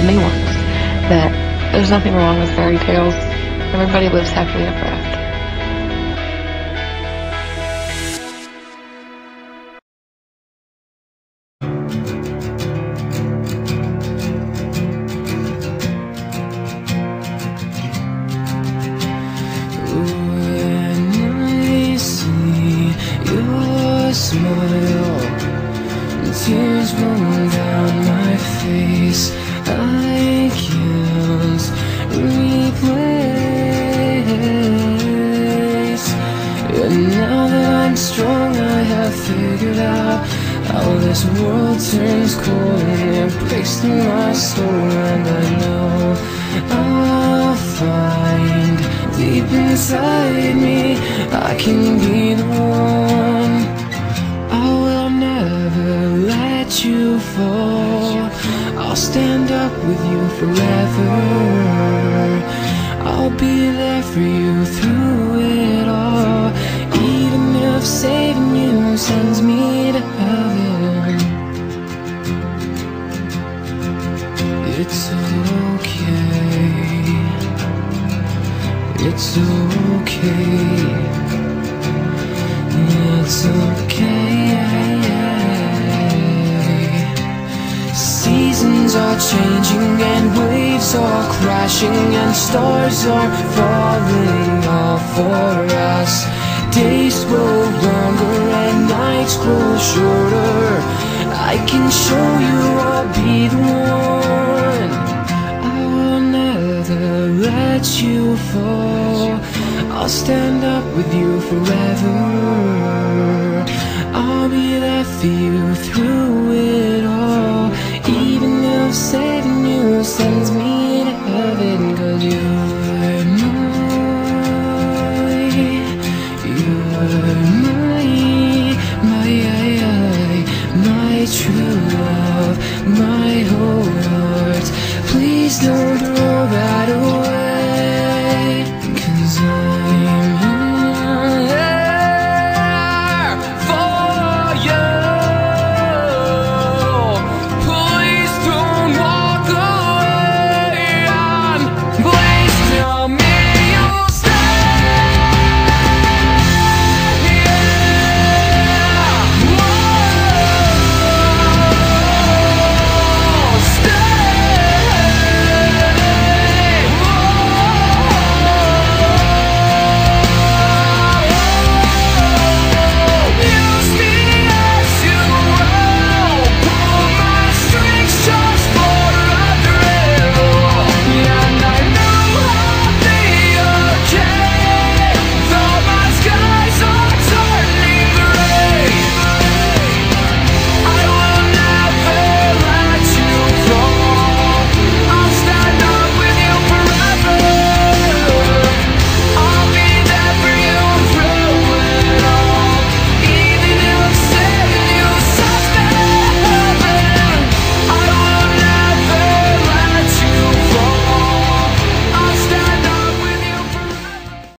told me once that there's nothing wrong with fairy tales. Everybody lives happily ever after. Smile, tears roll down my face. I can't replace. And now that I'm strong, I have figured out how this world turns cold and it breaks through my soul. And I know I'll find deep inside me I can be the one. I will never let you fall. I'll stand up with you forever. I'll be there for you through it all, even if saving you sends me to heaven. It's okay. It's okay. It's okay. Seasons are changing and waves are crashing and stars are falling all for us. Days grow longer and nights grow shorter. I can show you I'll be the one. I will never let you fall. I'll stand up with you forever. I'll be there for you through it all, even if saving you sends me to heaven. 'Cause you're my true love, my whole heart. Please don't throw that away.